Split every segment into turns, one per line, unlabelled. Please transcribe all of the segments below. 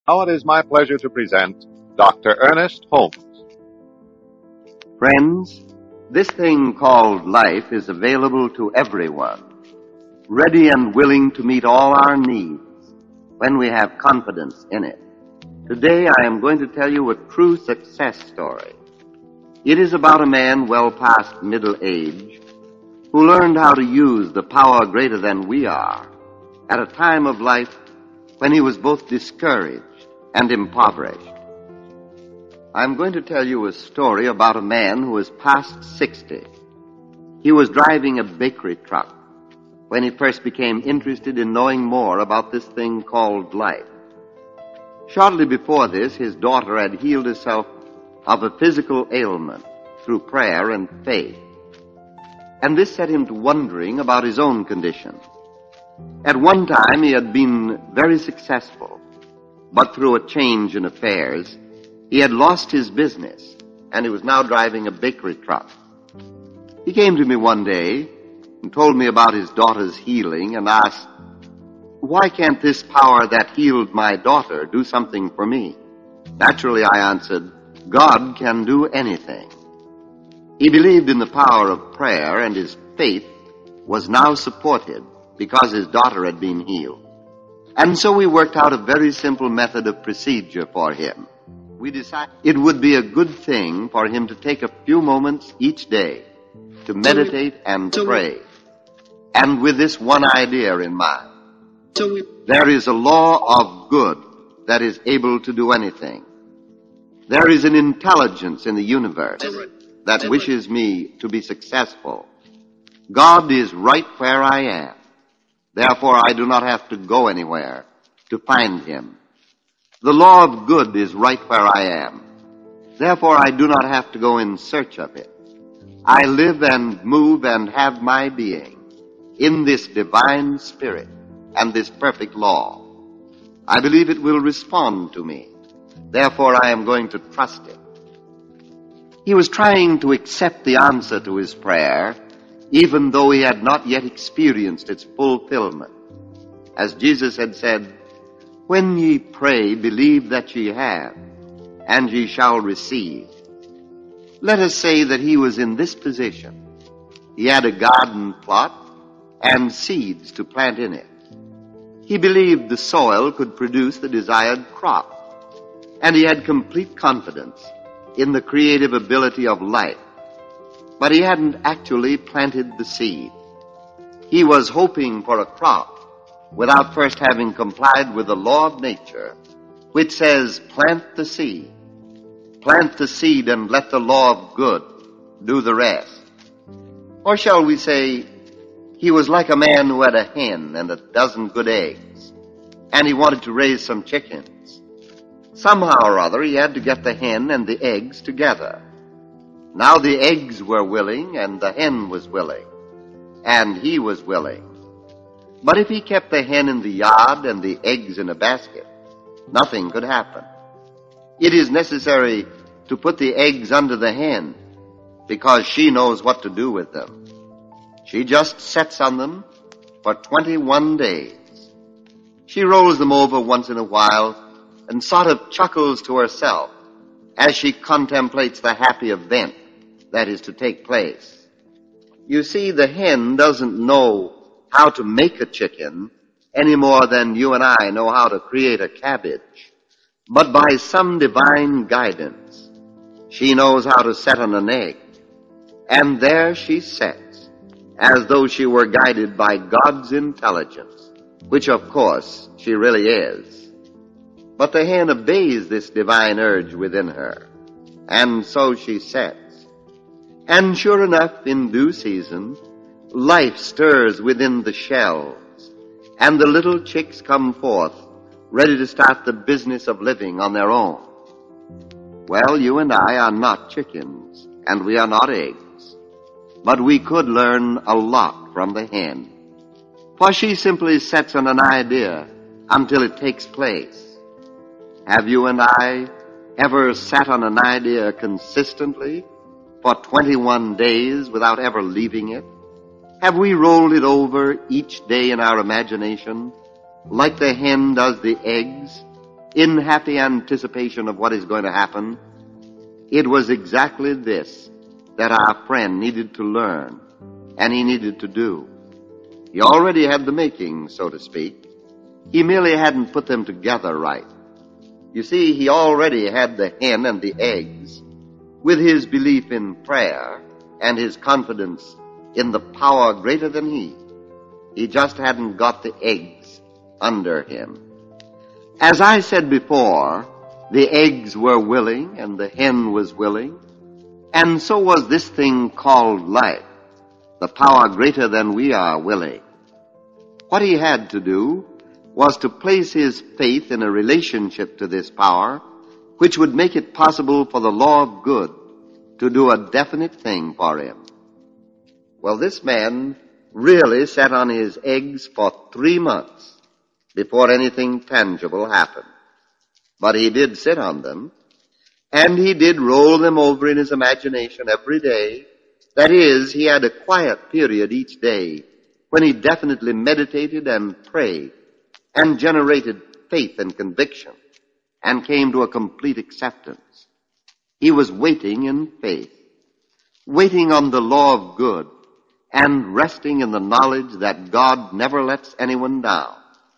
Now it is my pleasure to present Dr. Ernest Holmes.
Friends, this thing called life is available to everyone, ready and willing to meet all our needs when we have confidence in it. Today I am going to tell you a true success story. It is about a man well past middle age who learned how to use the power greater than we are at a time of life when he was both discouraged and impoverished. I'm going to tell you a story about a man who was past 60. He was driving a bakery truck when he first became interested in knowing more about this thing called life. Shortly before this, his daughter had healed herself of a physical ailment through prayer and faith. And this set him to wondering about his own condition. At one time, he had been very successful, but through a change in affairs, he had lost his business, and he was now driving a bakery truck. He came to me one day and told me about his daughter's healing and asked, "Why can't this power that healed my daughter do something for me?" Naturally, I answered, "God can do anything." He believed in the power of prayer, and his faith was now supported because his daughter had been healed. And so we worked out a very simple method of procedure for him. We decided it would be a good thing for him to take a few moments each day to meditate and pray, and with this one idea in mind. There is a law of good that is able to do anything. There is an intelligence in the universe that wishes me to be successful. God is right where I am. Therefore, I do not have to go anywhere to find him. The law of good is right where I am. Therefore, I do not have to go in search of it. I live and move and have my being in this divine spirit and this perfect law. I believe it will respond to me. Therefore, I am going to trust it. He was trying to accept the answer to his prayer, even though he had not yet experienced its fulfillment. As Jesus had said, "When ye pray, believe that ye have, and ye shall receive." Let us say that he was in this position. He had a garden plot and seeds to plant in it. He believed the soil could produce the desired crop, and he had complete confidence in the creative ability of life. But he hadn't actually planted the seed. He was hoping for a crop without first having complied with the law of nature, which says, plant the seed. Plant the seed and let the law of good do the rest. Or shall we say, he was like a man who had a hen and a dozen good eggs, and he wanted to raise some chickens. Somehow or other, he had to get the hen and the eggs together. Now the eggs were willing, and the hen was willing, and he was willing. But if he kept the hen in the yard and the eggs in a basket, nothing could happen. It is necessary to put the eggs under the hen, because she knows what to do with them. She just sits on them for 21 days. She rolls them over once in a while and sort of chuckles to herself as she contemplates the happy event that is to take place. You see, the hen doesn't know how to make a chicken any more than you and I know how to create a cabbage. But by some divine guidance, she knows how to set on an egg. And there she sits, as though she were guided by God's intelligence, which of course she really is. But the hen obeys this divine urge within her, and so she sets. And sure enough, in due season, life stirs within the shells, and the little chicks come forth, ready to start the business of living on their own. Well, you and I are not chickens, and we are not eggs, but we could learn a lot from the hen, for she simply sets on an idea until it takes place. Have you and I ever sat on an idea consistently for 21 days without ever leaving it? Have we rolled it over each day in our imagination, like the hen does the eggs, in happy anticipation of what is going to happen, it was exactly this that our friend needed to learn and he needed to do. He already had the makings, so to speak. He merely hadn't put them together right. You see, he already had the hen and the eggs with his belief in prayer and his confidence in the power greater than he. He just hadn't got the eggs under him. As I said before, the eggs were willing and the hen was willing, and so was this thing called life, the power greater than we are willing. What he had to do was to place his faith in a relationship to this power, which would make it possible for the law of good to do a definite thing for him. Well, this man really sat on his eggs for 3 months before anything tangible happened. But he did sit on them, and he did roll them over in his imagination every day. That is, he had a quiet period each day when he definitely meditated and prayed and generated faith and conviction and came to a complete acceptance. He was waiting in faith, waiting on the law of good, and resting in the knowledge that God never lets anyone down.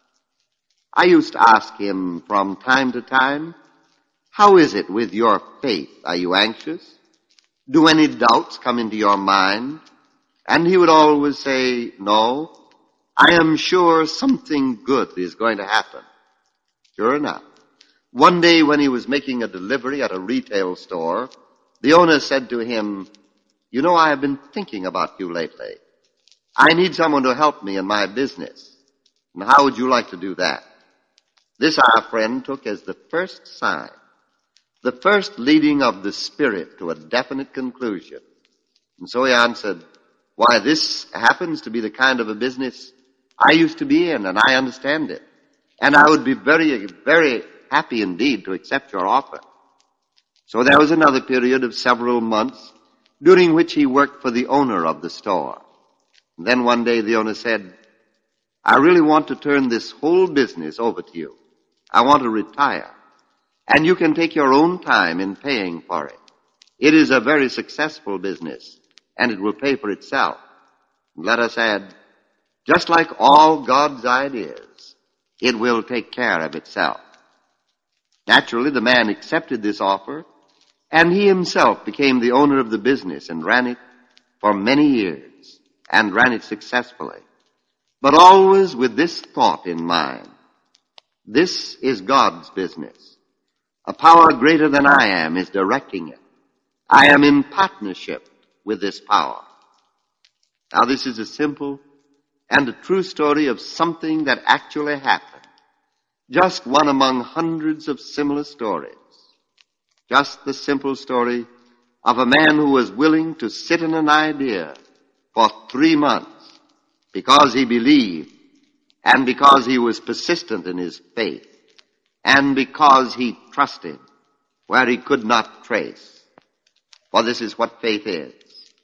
I used to ask him from time to time, "How is it with your faith? Are you anxious? Do any doubts come into your mind?" And he would always say, "No, I am sure something good is going to happen." Sure enough, one day when he was making a delivery at a retail store, the owner said to him, "You know, I have been thinking about you lately. I need someone to help me in my business. And how would you like to do that?" This our friend took as the first sign, the first leading of the Spirit to a definite conclusion. And so he answered, "Why, this happens to be the kind of a business I used to be in, and I understand it. And I would be very, very happy indeed to accept your offer." So there was another period of several months during which he worked for the owner of the store. And then one day the owner said, "I really want to turn this whole business over to you. I want to retire. And you can take your own time in paying for it. It is a very successful business, and it will pay for itself." And let us add, just like all God's ideas, it will take care of itself. Naturally, the man accepted this offer, and he himself became the owner of the business and ran it for many years, and ran it successfully. But always with this thought in mind: this is God's business. A power greater than I am is directing it. I am in partnership with this power. Now, this is a simple and a true story of something that actually happened. Just one among hundreds of similar stories. Just the simple story of a man who was willing to sit in an idea for 3 months because he believed, and because he was persistent in his faith, and because he trusted where he could not trace. For this is what faith is.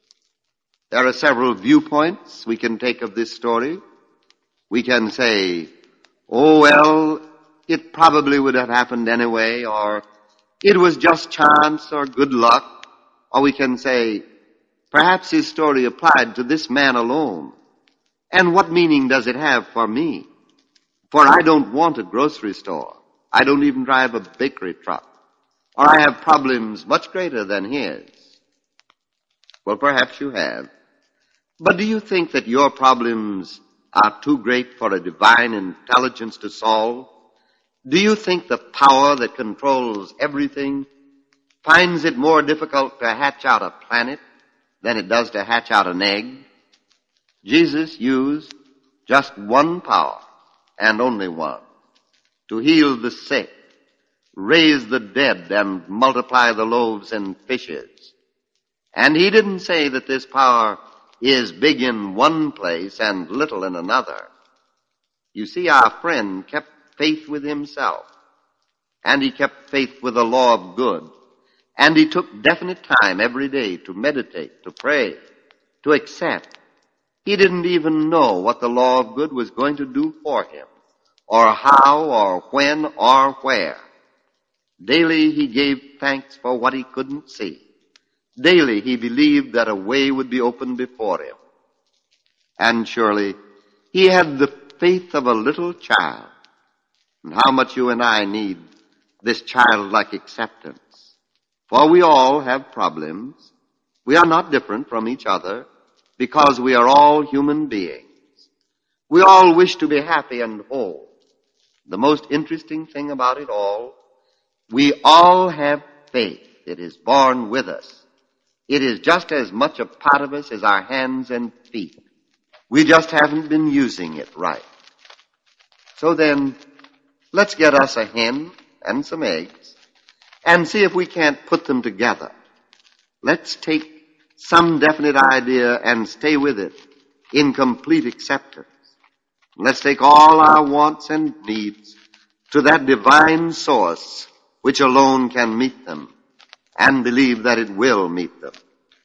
There are several viewpoints we can take of this story. We can say, "Oh, well, it probably would have happened anyway," or "It was just chance or good luck." Or we can say, "Perhaps his story applied to this man alone. And what meaning does it have for me? For I don't want a grocery store. I don't even drive a bakery truck. Or I have problems much greater than his." Well, perhaps you have. But do you think that your problems are too great for a divine intelligence to solve? Do you think the power that controls everything finds it more difficult to hatch out a planet than it does to hatch out an egg? Jesus used just one power, and only one, to heal the sick, raise the dead, and multiply the loaves and fishes. And he didn't say that this power is big in one place and little in another. You see, our friend kept faith with himself, and he kept faith with the law of good, and he took definite time every day to meditate, to pray, to accept. He didn't even know what the law of good was going to do for him, or how, or when, or where. Daily he gave thanks for what he couldn't see. Daily he believed that a way would be opened before him. And surely he had the faith of a little child. And how much you and I need this childlike acceptance. For we all have problems. We are not different from each other because we are all human beings. We all wish to be happy and whole. The most interesting thing about it all, we all have faith. It is born with us. It is just as much a part of us as our hands and feet. We just haven't been using it right. So then, let's get us a hen and some eggs and see if we can't put them together. Let's take some definite idea and stay with it in complete acceptance. Let's take all our wants and needs to that divine source which alone can meet them and believe that it will meet them.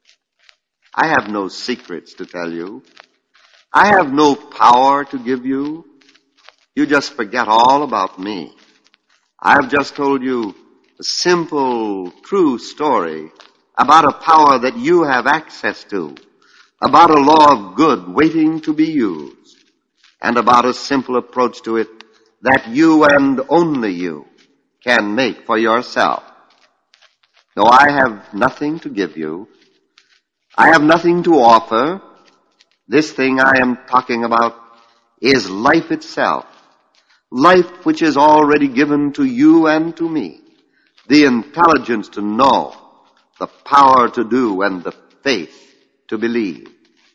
I have no secrets to tell you. I have no power to give you. You just forget all about me. I have just told you a simple, true story about a power that you have access to, about a law of good waiting to be used, and about a simple approach to it that you and only you can make for yourself. No, I have nothing to give you. I have nothing to offer. This thing I am talking about is life itself. Life which is already given to you and to me. The intelligence to know, the power to do, and the faith to believe.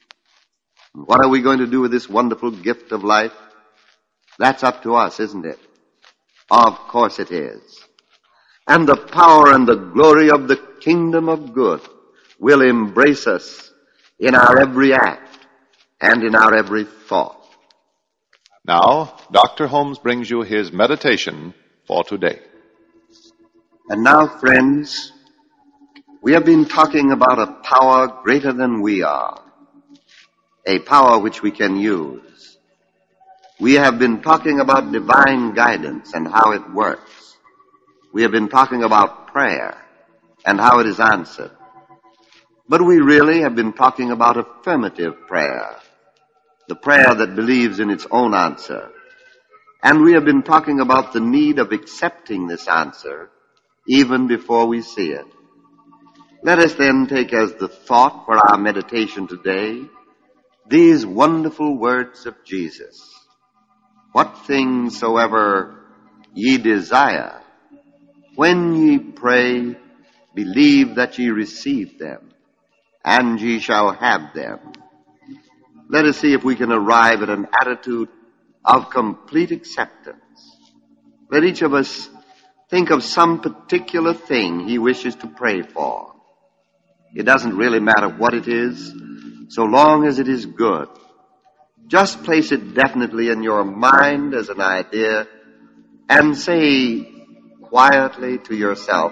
What are we going to do with this wonderful gift of life? That's up to us, isn't it? Of course it is. And the power and the glory of the kingdom of good will embrace us in our every act and in our every thought.
Now, Dr. Holmes brings you his meditation for today.
And now, friends, we have been talking about a power greater than we are, a power which we can use. We have been talking about divine guidance and how it works. We have been talking about prayer and how it is answered. But we really have been talking about affirmative prayer, the prayer that believes in its own answer. And we have been talking about the need of accepting this answer even before we see it. Let us then take as the thought for our meditation today these wonderful words of Jesus. What things soever ye desire, when ye pray, believe that ye receive them, and ye shall have them. Let us see if we can arrive at an attitude of complete acceptance. Let each of us think of some particular thing he wishes to pray for. It doesn't really matter what it is, so long as it is good. Just place it definitely in your mind as an idea and say quietly to yourself,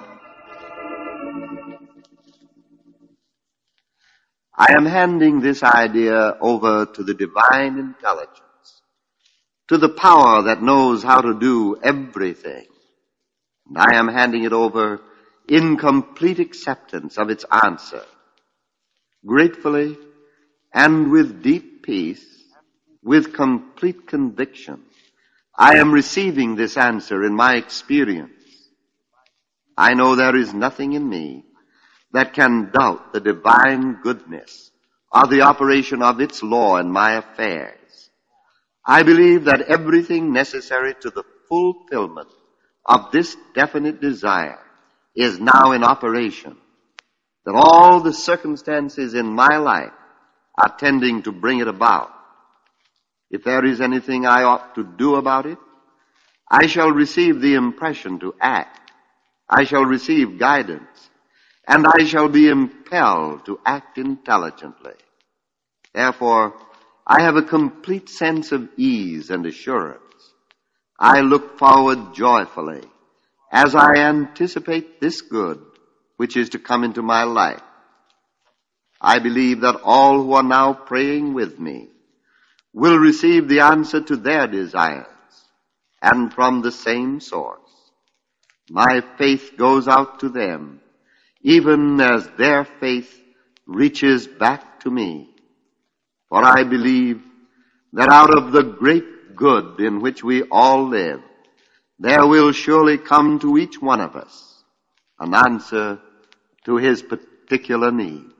I am handing this idea over to the divine intelligence, to the power that knows how to do everything. And I am handing it over in complete acceptance of its answer. Gratefully and with deep peace, with complete conviction, I am receiving this answer in my experience. I know there is nothing in me that can doubt the divine goodness or the operation of its law in my affairs. I believe that everything necessary to the fulfillment of this definite desire is now in operation, that all the circumstances in my life are tending to bring it about. If there is anything I ought to do about it, I shall receive the impression to act. I shall receive guidance, and I shall be impelled to act intelligently. Therefore, I have a complete sense of ease and assurance. I look forward joyfully as I anticipate this good which is to come into my life. I believe that all who are now praying with me will receive the answer to their desires. and from the same source. My faith goes out to them, even as their faith reaches back to me. For I believe that out of the great good in which we all live, there will surely come to each one of us an answer to his particular need.